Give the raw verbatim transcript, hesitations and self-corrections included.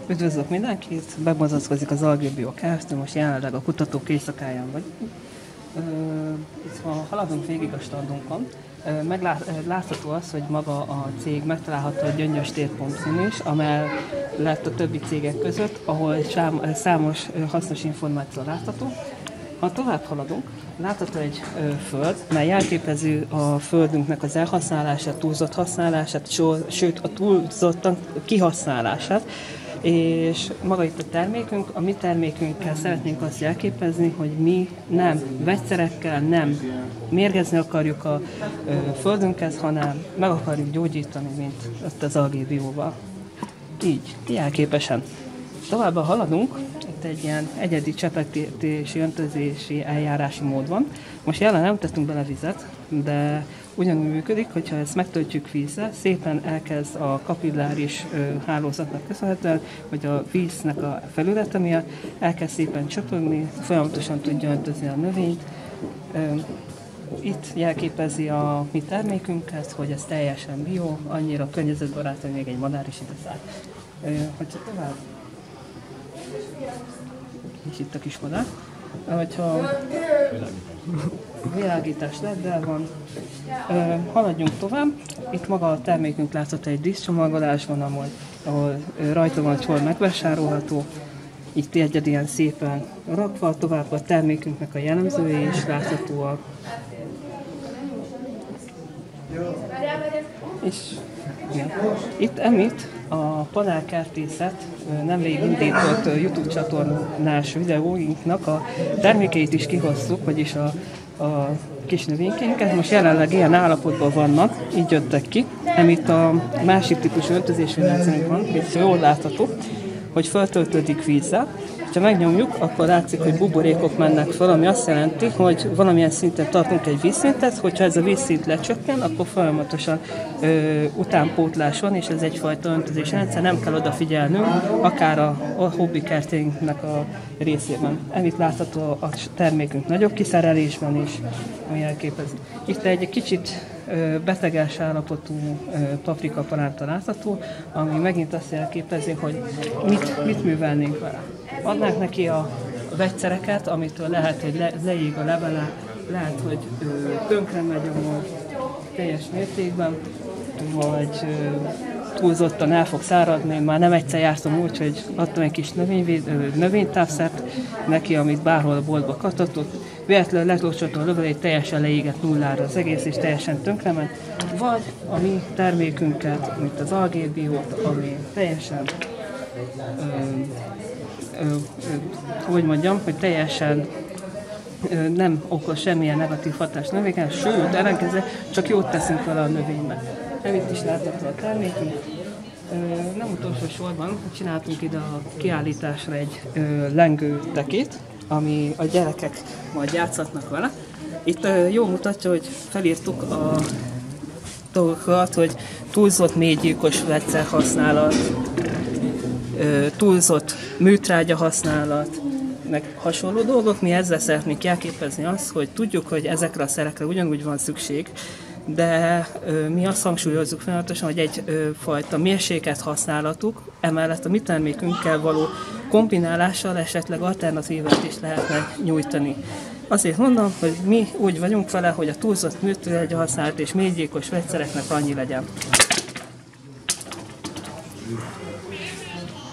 Üdvözlök mindenkit! Bemozatkozik az Algébio Kft. Most jelenleg a kutatók éjszakáján vagyunk. Itt haladunk végig a standunkon. Meglátható az, hogy maga a cég megtalálható a gyöngyöstér pont hu-n is, amely lett a többi cégek között, ahol számos hasznos információ látható. Ha tovább haladunk, látható egy ö, föld, mely jelképezi a földünknek az elhasználását, túlzott használását, sőt a túlzottan kihasználását, és maga itt a termékünk, a mi termékünkkel szeretnénk azt jelképezni, hogy mi nem vegyszerekkel, nem mérgezni akarjuk a ö, földünket, hanem meg akarjuk gyógyítani, mint ott az Algébióval. Így, jelképesen. Továbbá haladunk, itt egy ilyen egyedi csepegtetési, öntözési eljárási mód van. Most jelen nem tettünk bele vizet, de ugyanúgy működik, hogyha ezt megtöltjük vízzel, szépen elkezd a kapilláris hálózatnak köszönhetően, hogy a víznek a felülete miatt elkezd szépen csöpögni, folyamatosan tudja öntözni a növényt. Itt jelképezi a mi termékünket, hogy ez teljesen bio, annyira környezetbarát, hogy még egy madár is ide száll. Hogyha tovább, és itt a kis madár. Hogyha világítás leddel van, haladjunk tovább. Itt maga a termékünk látható, egy díszcsomagolás van, ahol, ahol rajta van, hogy hol megvásárolható. Itt egyed ilyen szépen rakva, tovább a termékünknek a jellemzői is láthatóak. És ja. Itt emit a panelkertészet nemrég indított YouTube csatornás videóinknak a termékeit is kihoztuk, vagyis a, a kis növénykénket. Most jelenleg ilyen állapotban vannak, így jöttek ki. Emit a másik típusú öltözésű rendszerünk van, itt jól látható, hogy feltöltődik vízzel. Ha megnyomjuk, akkor látszik, hogy buborékok mennek fel, ami azt jelenti, hogy valamilyen szinten tartunk egy vízszintet, hogyha ez a vízszint lecsökken, akkor folyamatosan ö, utánpótlás van, és ez egyfajta öntözési rendszer, nem kell odafigyelnünk, akár a, a hobbi kerténknek a részében. Ennyit látható a termékünk nagyobb kiszerelésben is, ami elképezi. Itt egy kicsit ö, beteges állapotú ö, paprikapalánta látható, ami megint azt jelképezi, hogy mit, mit művelnénk vele. Adnánk neki a vegyszereket, amitől lehet, hogy le, leég a levele, lehet, hogy ö, tönkre megy a teljes mértékben, vagy ö, túlzottan el fog száradni. Már nem egyszer jártam úgy, hogy adtam egy kis növényvéd, növénytávszert neki, amit bárhol a boltba katatott, véletlenül leglocsolta a levelét, teljesen leégett nullára az egész, és teljesen tönkrement. Vagy a mi termékünket, mint az Algébiót, ami teljesen ö, Ö, ö, hogy mondjam, hogy teljesen ö, nem okoz semmilyen negatív hatást növényen, sőt, ellenkezőleg csak jót teszünk vele a növénybe. Itt is látható a termékünk. Ö, nem utolsó sorban csináltunk ide a kiállításra egy ö, lengő tekét, ami a gyerekek majd játszhatnak vele. Itt ö, jól mutatja, hogy felírtuk a dolgokat, hogy túlzott mélygyilkos vegyszer használat, túlzott műtrágya használat, meg hasonló dolgok. Mi ezzel szeretnénk jelképezni azt, hogy tudjuk, hogy ezekre a szerekre ugyanúgy van szükség, de ö, mi azt hangsúlyozzuk folyamatosan, hogy egyfajta mérsékelt használatuk, emellett a mi termékünkkel való kombinálással esetleg alternatívát is lehetne nyújtani. Azért mondom, hogy mi úgy vagyunk vele, hogy a túlzott műtrágya használat és mélygyilkos vegyszereknek annyi legyen.